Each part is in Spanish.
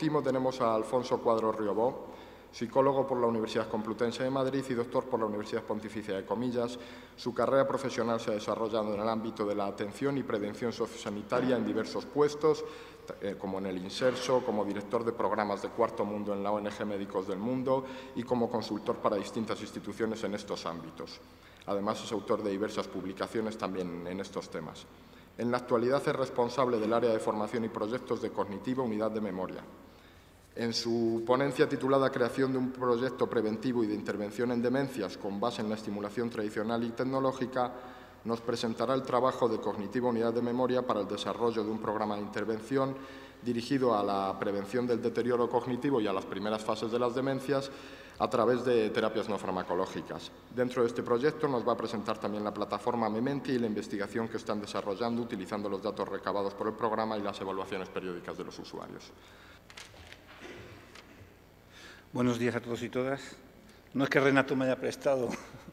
último tenemos a Alfonso Cuadro Riobó, psicólogo por la Universidad Complutense de Madrid y doctor por la Universidad Pontificia de Comillas. Su carrera profesional se ha desarrollado en el ámbito de la atención y prevención sociosanitaria en diversos puestos, como en el Inserso, como director de programas de Cuarto Mundo en la ONG Médicos del Mundo y como consultor para distintas instituciones en estos ámbitos. Además, es autor de diversas publicaciones también en estos temas. En la actualidad es responsable del área de formación y proyectos de Cognitiva Unidad de Memoria. En su ponencia titulada Creación de un proyecto preventivo y de intervención en demencias con base en la estimulación tradicional y tecnológica, nos presentará el trabajo de Cognitiva Unidad de Memoria para el desarrollo de un programa de intervención dirigido a la prevención del deterioro cognitivo y a las primeras fases de las demencias a través de terapias no farmacológicas. Dentro de este proyecto nos va a presentar también la plataforma Mementi y la investigación que están desarrollando utilizando los datos recabados por el programa y las evaluaciones periódicas de los usuarios. Buenos días a todos y todas. No es que Renato me haya prestado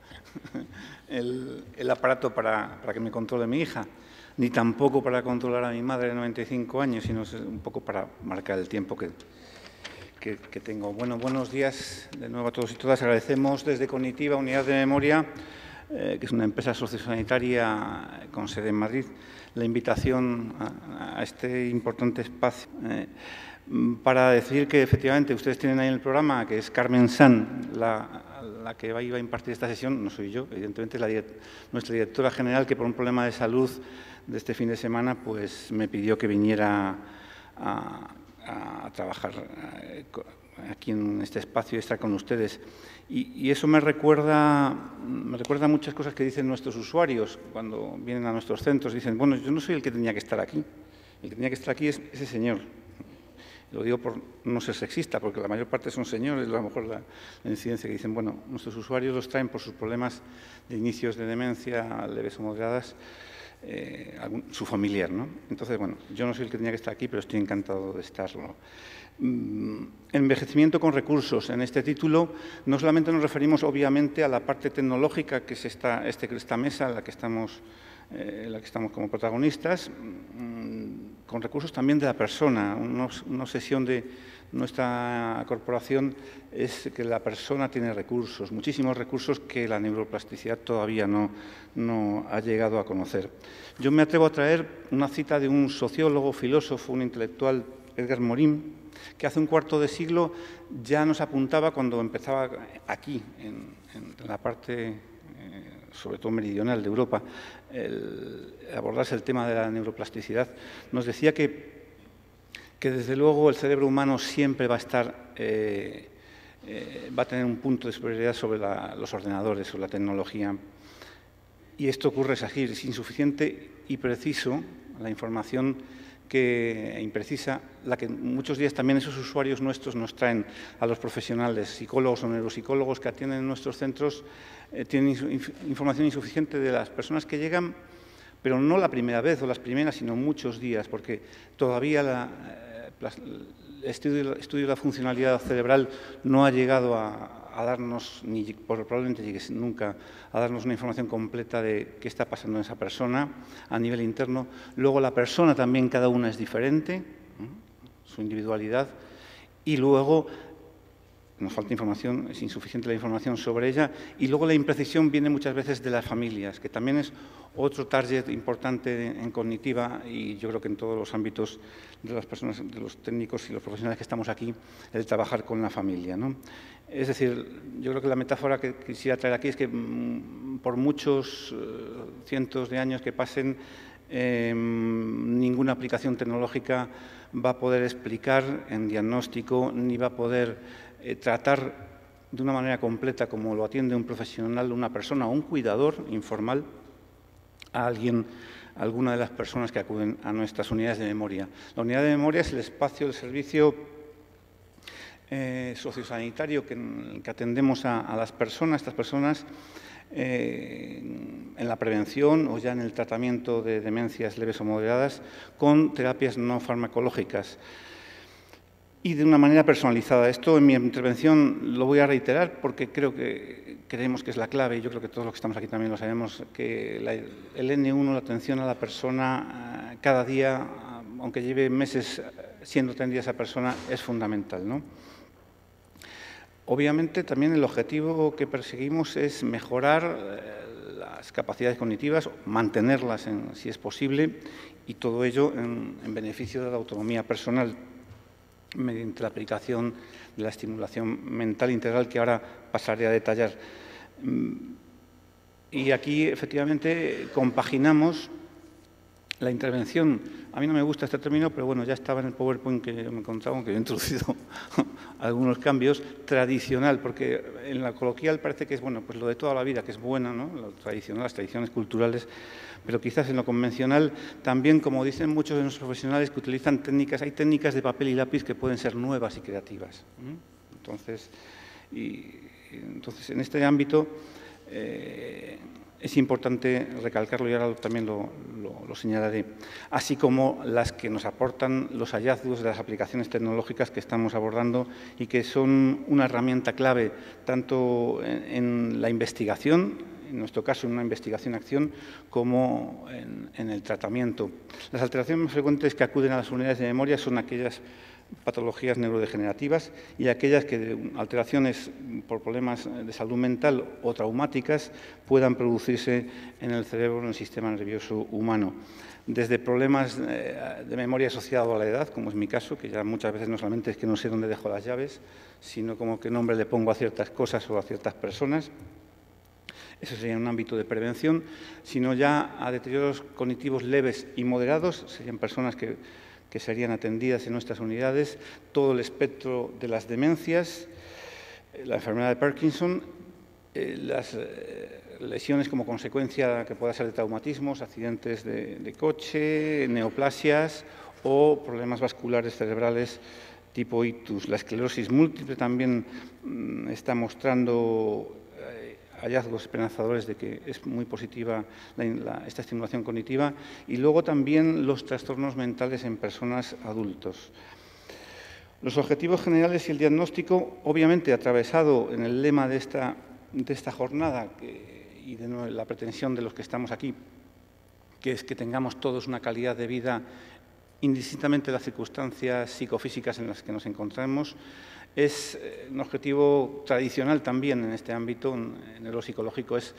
el aparato para que me controle mi hija, ni tampoco para controlar a mi madre de 95 años, sino un poco para marcar el tiempo que tengo. Bueno, buenos días de nuevo a todos y todas. Agradecemos desde Cognitiva Unidad de Memoria, que es una empresa sociosanitaria con sede en Madrid, la invitación a este importante espacio. Para decir que efectivamente ustedes tienen ahí el programa, que es Carmen San, la que iba a impartir esta sesión, no soy yo, evidentemente es nuestra directora general, que por un problema de salud de este fin de semana pues me pidió que viniera a trabajar aquí en este espacio y estar con ustedes. Y eso me recuerda muchas cosas que dicen nuestros usuarios cuando vienen a nuestros centros. Dicen, bueno, yo no soy el que tenía que estar aquí, el que tenía que estar aquí es ese señor. Lo digo por no ser sexista, porque la mayor parte son señores, a lo mejor la incidencia que dicen, bueno, nuestros usuarios los traen por sus problemas de inicios de demencia, leves o moderadas, su familiar, ¿no? Entonces, bueno, yo no soy el que tenía que estar aquí, pero estoy encantado de estarlo. Envejecimiento con recursos. En este título no solamente nos referimos, obviamente, a la parte tecnológica, que es esta mesa en la que estamos como protagonistas, con recursos también de la persona. Una obsesión de nuestra corporación es que la persona tiene recursos, muchísimos recursos que la neuroplasticidad todavía no ha llegado a conocer. Yo me atrevo a traer una cita de un sociólogo, filósofo, un intelectual, Edgar Morin, que hace un cuarto de siglo ya nos apuntaba, cuando empezaba aquí, en la parte sobre todo meridional de Europa, abordarse el tema de la neuroplasticidad, nos decía que desde luego el cerebro humano siempre va a estar, va a tener un punto de superioridad sobre los ordenadores, sobre la tecnología. Y esto ocurre así, es insuficiente y preciso la información imprecisa, la que muchos días también esos usuarios nuestros nos traen a los profesionales, psicólogos o neuropsicólogos que atienden en nuestros centros, tienen información insuficiente de las personas que llegan, pero no la primera vez o las primeras, sino muchos días, porque todavía el estudio de la funcionalidad cerebral no ha llegado a darnos, ni probablemente llegue nunca, a darnos una información completa de qué está pasando en esa persona a nivel interno. Luego la persona también, cada una es diferente, su individualidad, y luego nos falta información, es insuficiente la información sobre ella, y luego la imprecisión viene muchas veces de las familias, que también es otro target importante en Cognitiva, y yo creo que en todos los ámbitos de las personas, de los técnicos y los profesionales que estamos aquí, el trabajar con la familia, ¿no? Es decir, yo creo que la metáfora que quisiera traer aquí es que por muchos cientos de años que pasen, ninguna aplicación tecnológica va a poder explicar en diagnóstico ni va a poder tratar de una manera completa, como lo atiende un profesional, una persona o un cuidador informal, a alguna de las personas que acuden a nuestras unidades de memoria. La unidad de memoria es el espacio, el servicio sociosanitario que atendemos a las personas, estas personas, en la prevención o ya en el tratamiento de demencias leves o moderadas con terapias no farmacológicas y de una manera personalizada. Esto en mi intervención lo voy a reiterar porque creemos que es la clave, y yo creo que todos los que estamos aquí también lo sabemos, que el N1, la atención a la persona, cada día, aunque lleve meses siendo atendida esa persona es fundamental, ¿no? Obviamente, también el objetivo que perseguimos es mejorar las capacidades cognitivas, mantenerlas si es posible, y todo ello en beneficio de la autonomía personal, mediante la aplicación de la estimulación mental integral que ahora pasaré a detallar. Y aquí, efectivamente, compaginamos la intervención. A mí no me gusta este término, pero bueno, ya estaba en el PowerPoint que me encontraba, aunque he introducido algunos cambios, tradicional, porque en la coloquial parece que es, bueno, pues lo de toda la vida, que es buena, ¿no? Lo tradicional, las tradiciones culturales, pero quizás en lo convencional también, como dicen muchos de nuestros profesionales que utilizan técnicas, hay técnicas de papel y lápiz que pueden ser nuevas y creativas. Entonces, en este ámbito es importante recalcarlo y ahora también lo señalaré, así como las que nos aportan los hallazgos de las aplicaciones tecnológicas que estamos abordando y que son una herramienta clave tanto en la investigación, en nuestro caso en una investigación-acción, como en el tratamiento. Las alteraciones más frecuentes que acuden a las unidades de memoria son aquellas patologías neurodegenerativas y aquellas que alteraciones por problemas de salud mental o traumáticas puedan producirse en el cerebro o en el sistema nervioso humano. Desde problemas de memoria asociados a la edad, como es mi caso, que ya muchas veces no solamente es que no sé dónde dejo las llaves, sino como qué nombre le pongo a ciertas cosas o a ciertas personas. Eso sería un ámbito de prevención, sino ya a deterioros cognitivos leves y moderados, serían personas que serían atendidas en nuestras unidades, todo el espectro de las demencias, la enfermedad de Parkinson, las lesiones como consecuencia que pueda ser de traumatismos, accidentes de coche, neoplasias o problemas vasculares cerebrales tipo ictus. La esclerosis múltiple también está mostrando hallazgos esperanzadores de que es muy positiva esta estimulación cognitiva, y luego también los trastornos mentales en personas adultos. Los objetivos generales y el diagnóstico, obviamente atravesado en el lema de esta jornada y de la pretensión de los que estamos aquí, que es que tengamos todos una calidad de vida indistintamente de las circunstancias psicofísicas en las que nos encontramos. Es un objetivo tradicional también en este ámbito, en lo psicológico, es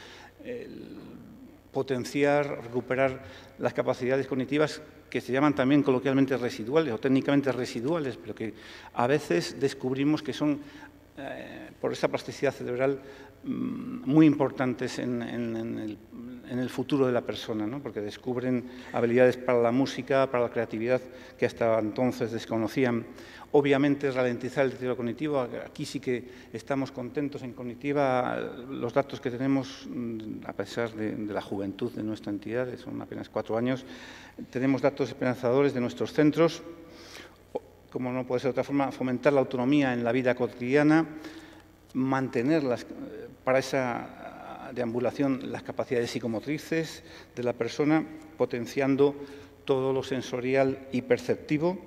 potenciar, recuperar las capacidades cognitivas que se llaman también coloquialmente residuales o técnicamente residuales, pero que a veces descubrimos que son, por esa plasticidad cerebral, muy importantes en el futuro de la persona, ¿no? Porque descubren habilidades para la música, para la creatividad, que hasta entonces desconocían. Obviamente, ralentizar el deterioro cognitivo. Aquí sí que estamos contentos en Cognitiva. Los datos que tenemos, a pesar de la juventud de nuestra entidad, son apenas 4 años, tenemos datos esperanzadores de nuestros centros. Como no puede ser de otra forma, fomentar la autonomía en la vida cotidiana, mantenerlas para esa deambulación, las capacidades psicomotrices de la persona, potenciando todo lo sensorial y perceptivo.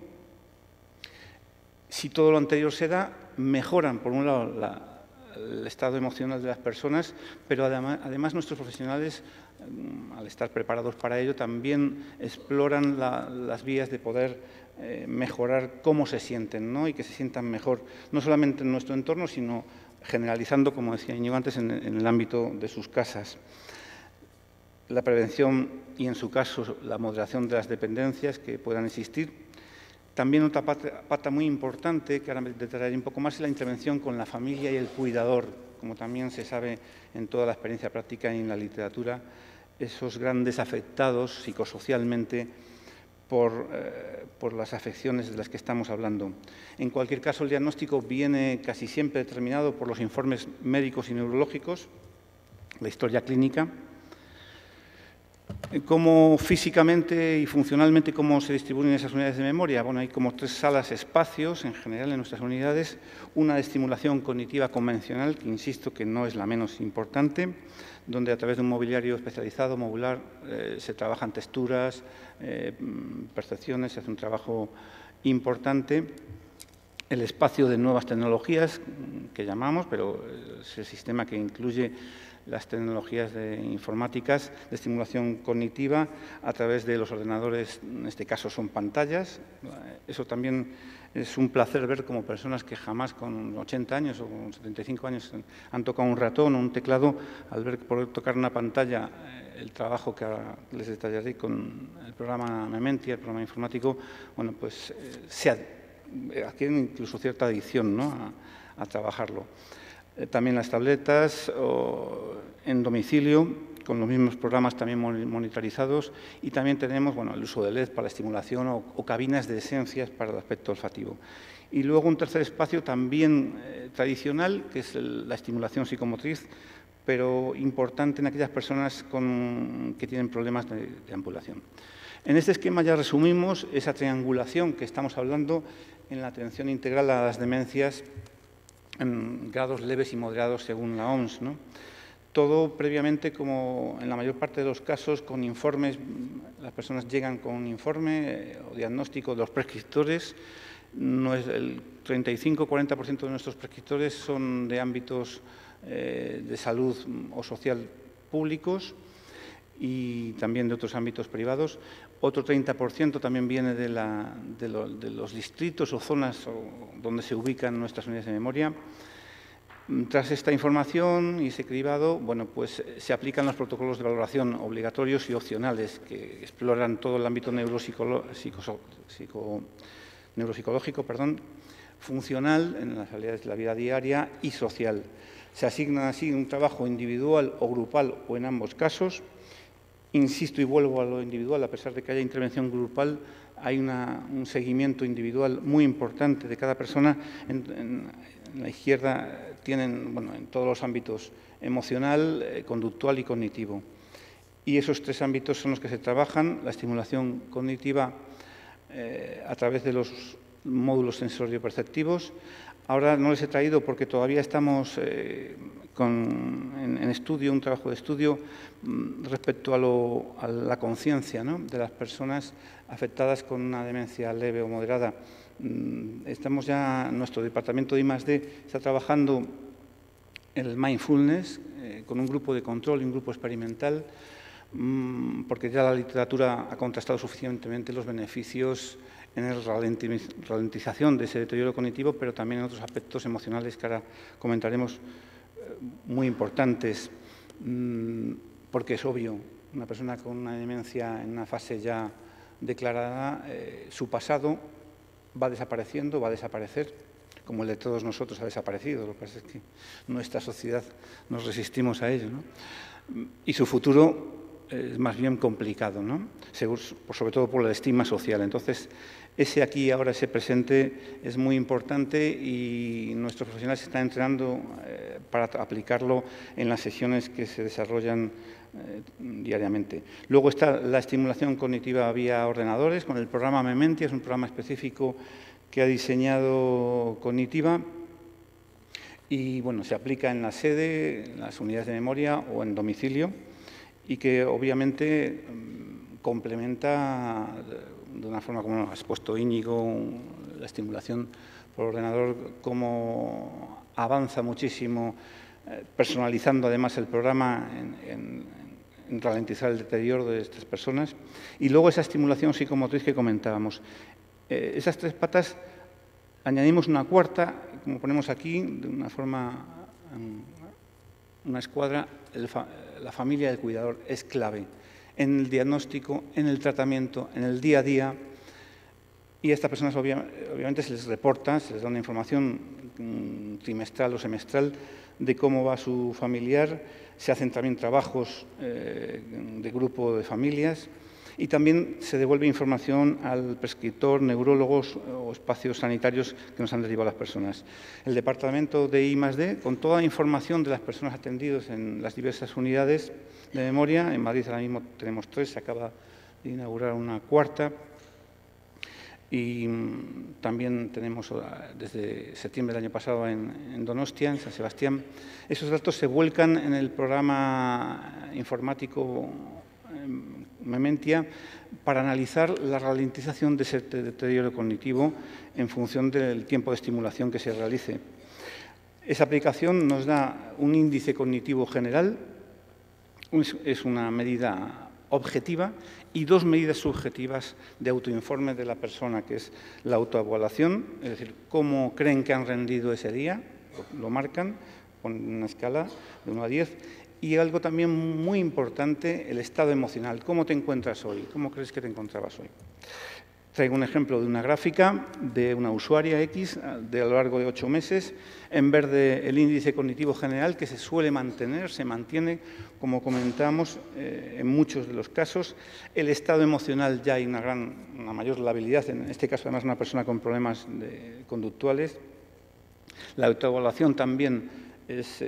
Si todo lo anterior se da, mejoran, por un lado, el estado emocional de las personas, pero además nuestros profesionales, al estar preparados para ello, también exploran las vías de poder mejorar cómo se sienten, ¿no? Y que se sientan mejor, no solamente en nuestro entorno, sino generalizando, como decía Íñigo antes, en el ámbito de sus casas. La prevención y, en su caso, la moderación de las dependencias que puedan existir. También otra pata muy importante, que ahora me detallaré un poco más, es la intervención con la familia y el cuidador. Como también se sabe en toda la experiencia práctica y en la literatura, esos grandes afectados psicosocialmente por las afecciones de las que estamos hablando. En cualquier caso, el diagnóstico viene casi siempre determinado por los informes médicos y neurológicos, la historia clínica. ¿Cómo físicamente y funcionalmente cómo se distribuyen esas unidades de memoria? Bueno, hay como 3 salas espacios en general en nuestras unidades. Una de estimulación cognitiva convencional, que insisto que no es la menos importante, donde a través de un mobiliario especializado, modular, se trabajan texturas, percepciones, se hace un trabajo importante. El espacio de nuevas tecnologías, que llamamos, pero es el sistema que incluye las tecnologías informáticas de estimulación cognitiva a través de los ordenadores, en este caso son pantallas. Eso también es un placer ver como personas que jamás con 80 años o con 75 años han tocado un ratón o un teclado, al ver poder tocar una pantalla, el trabajo que ahora les detallaré con el programa Mementia, el programa informático, bueno, pues se adquieren incluso cierta adicción, ¿no?, a trabajarlo. También las tabletas en domicilio, con los mismos programas también monitorizados, y también tenemos, bueno, el uso de LED para la estimulación o cabinas de esencias para el aspecto olfativo. Y luego un tercer espacio también tradicional, que es la estimulación psicomotriz, pero importante en aquellas personas que tienen problemas de ambulación. En este esquema ya resumimos esa triangulación que estamos hablando en la atención integral a las demencias en grados leves y moderados según la OMS, ¿no? Todo previamente, como en la mayor parte de los casos, con informes. Las personas llegan con un informe o diagnóstico de los prescriptores. No es el 35-40% de nuestros prescriptores son de ámbitos de salud o social públicos y también de otros ámbitos privados. Otro 30% también viene de los distritos o zonas donde se ubican nuestras unidades de memoria. Tras esta información y ese cribado, bueno, pues se aplican los protocolos de valoración obligatorios y opcionales que exploran todo el ámbito neuropsicológico, funcional en las realidades de la vida diaria y social. Se asigna así un trabajo individual o grupal o en ambos casos. Insisto y vuelvo a lo individual, a pesar de que haya intervención grupal, hay un seguimiento individual muy importante de cada persona. En la izquierda tienen, bueno, en todos los ámbitos emocional, conductual y cognitivo. Y esos tres ámbitos son los que se trabajan, la estimulación cognitiva a través de los módulos sensorio-perceptivos. Ahora no les he traído porque todavía estamos en estudio, un trabajo de estudio respecto a la conciencia, ¿no?, de las personas afectadas con una demencia leve o moderada. Estamos ya, nuestro departamento de I+D está trabajando el mindfulness con un grupo de control y un grupo experimental, porque ya la literatura ha contrastado suficientemente los beneficios en la ralentización de ese deterioro cognitivo, pero también en otros aspectos emocionales que ahora comentaremos, muy importantes, porque es obvio, una persona con una demencia en una fase ya declarada, su pasado va desapareciendo, va a desaparecer, como el de todos nosotros ha desaparecido. Lo que pasa es que nuestra sociedad nos resistimos a ello, ¿no? Y su futuro es más bien complicado, ¿no?, sobre todo por el estigma social. Entonces, ese aquí, ahora, ese presente es muy importante y nuestros profesionales se están entrenando para aplicarlo en las sesiones que se desarrollan diariamente. Luego está la estimulación cognitiva vía ordenadores con el programa Mementia, es un programa específico que ha diseñado Cognitiva y, bueno, se aplica en la sede, en las unidades de memoria o en domicilio y que obviamente complementa de una forma, como ha expuesto Íñigo, la estimulación por ordenador, cómo avanza muchísimo, personalizando además el programa en ralentizar el deterioro de estas personas. Y luego esa estimulación psicomotriz que comentábamos. Esas tres patas, añadimos una cuarta, como ponemos aquí, de una forma, una escuadra, la familia del cuidador es clave en el diagnóstico, en el tratamiento, en el día a día. Y a estas personas obviamente se les reporta, se les da una información trimestral o semestral de cómo va su familiar. Se hacen también trabajos de grupo de familias y también se devuelve información al prescriptor, neurólogos o espacios sanitarios que nos han derivado las personas. El departamento de I+D, con toda la información de las personas atendidas en las diversas unidades de memoria, en Madrid ahora mismo tenemos 3, se acaba de inaugurar una cuarta, y también tenemos desde septiembre del año pasado en Donostia, en San Sebastián. Esos datos se vuelcan en el programa informático Mementia para analizar la ralentización de ese deterioro cognitivo en función del tiempo de estimulación que se realice. Esa aplicación nos da un índice cognitivo general es una medida objetiva y dos medidas subjetivas de autoinforme de la persona, que es la autoevaluación, es decir, cómo creen que han rendido ese día, lo marcan con una escala de 1 a 10, y algo también muy importante, el estado emocional. ¿Cómo te encuentras hoy? ¿Cómo crees que te encontrabas hoy? Traigo un ejemplo de una gráfica de una usuaria X de a lo largo de 8 meses. En verde, el índice cognitivo general, que se suele mantener, se mantiene, como comentamos, en muchos de los casos. El estado emocional, ya hay una mayor labilidad, en este caso además una persona con problemas conductuales. La autoevaluación también es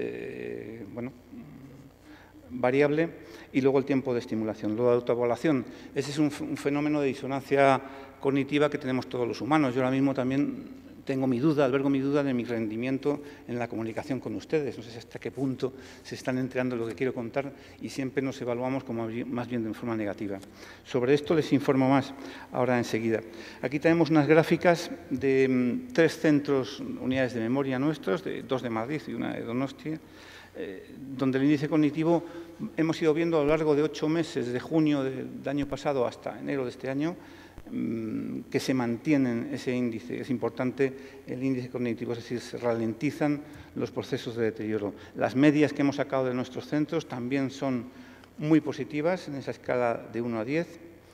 variable, y luego el tiempo de estimulación. Lo de autoevaluación, ese es un fenómeno de disonancia cognitiva que tenemos todos los humanos. Yo ahora mismo también albergo mi duda de mi rendimiento en la comunicación con ustedes. No sé hasta qué punto se están enterando de lo que quiero contar y siempre nos evaluamos como más bien de forma negativa. Sobre esto les informo más ahora enseguida. Aquí tenemos unas gráficas de 3 centros, unidades de memoria nuestros, 2 de Madrid y una de Donostia, donde el índice cognitivo hemos ido viendo a lo largo de 8 meses, de junio del año pasado hasta enero de este año, que se mantienen ese índice. Es importante el índice cognitivo, es decir, se ralentizan los procesos de deterioro. Las medias que hemos sacado de nuestros centros también son muy positivas en esa escala de 1 a 10,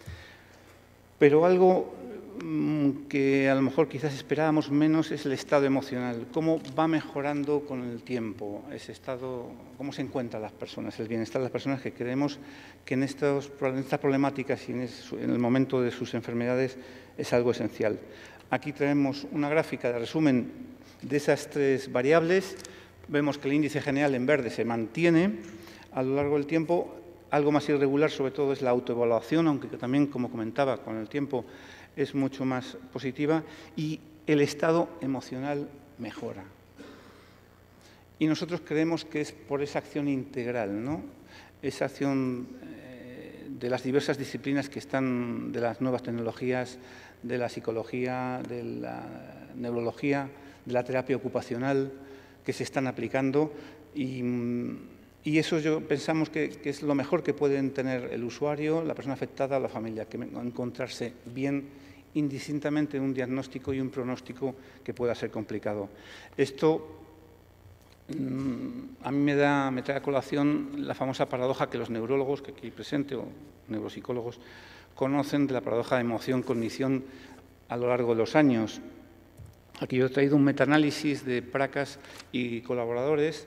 pero algo que a lo mejor quizás esperábamos menos es el estado emocional. ¿Cómo va mejorando con el tiempo ese estado? ¿Cómo se encuentran las personas, el bienestar de las personas, que creemos que en estas problemáticas y en el momento de sus enfermedades es algo esencial? Aquí tenemos una gráfica de resumen de esas 3 variables. Vemos que el índice general en verde se mantiene a lo largo del tiempo. Algo más irregular, sobre todo, es la autoevaluación, aunque también, como comentaba, con el tiempo es mucho más positiva, y el estado emocional mejora. Y nosotros creemos que es por esa acción integral, ¿no? Esa acción de las diversas disciplinas que están, de las nuevas tecnologías, de la psicología, de la neurología, de la terapia ocupacional, que se están aplicando, y eso pensamos que es lo mejor que pueden tener el usuario, la persona afectada, la familia, que encontrarse bien indistintamente en un diagnóstico y un pronóstico que pueda ser complicado. Esto a mí me trae a colación la famosa paradoja que los neurólogos, que aquí presente, o neuropsicólogos, conocen, de la paradoja de emoción-cognición a lo largo de los años. Aquí yo he traído un metaanálisis de Pracas y colaboradores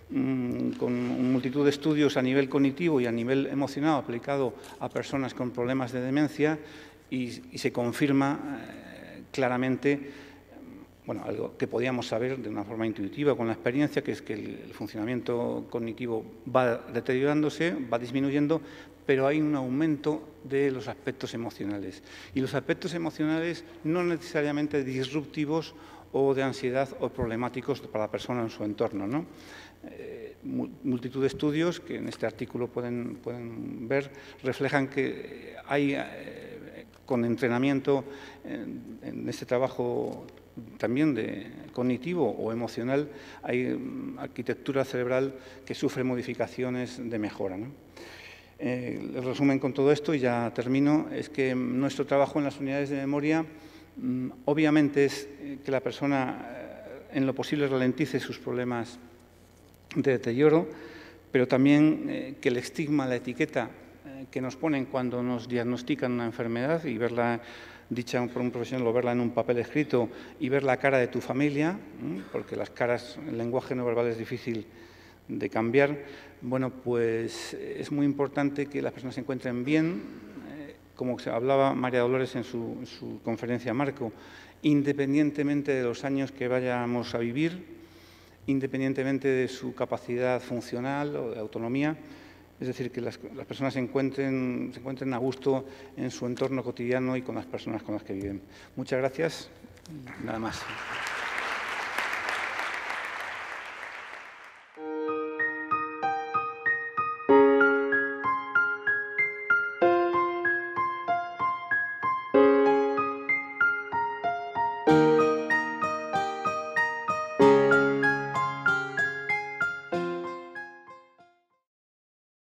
con multitud de estudios a nivel cognitivo y a nivel emocional aplicado a personas con problemas de demencia, y se confirma claramente, algo que podíamos saber de una forma intuitiva con la experiencia, que es que el funcionamiento cognitivo va deteriorándose, va disminuyendo, pero hay un aumento de los aspectos emocionales. Y los aspectos emocionales no necesariamente disruptivos o de ansiedad o problemáticos para la persona en su entorno, ¿no? Multitud de estudios que en este artículo pueden ver reflejan que hay, con entrenamiento en este trabajo también de cognitivo o emocional, hay arquitectura cerebral que sufre modificaciones de mejora, ¿no? El resumen con todo esto, y ya termino, es que nuestro trabajo en las unidades de memoria obviamente es que la persona en lo posible ralentice sus problemas de deterioro, pero también que el estigma, la etiqueta que nos ponen cuando nos diagnostican una enfermedad, y verla dicha por un profesional o verla en un papel escrito, y ver la cara de tu familia, porque las caras, el lenguaje no verbal es difícil de cambiar, pues es muy importante que las personas se encuentren bien, como hablaba María Dolores en su conferencia Marco, independientemente de los años que vayamos a vivir, independientemente de su capacidad funcional o de autonomía, es decir, que las personas se encuentren a gusto en su entorno cotidiano y con las personas con las que viven. Muchas gracias. Nada más.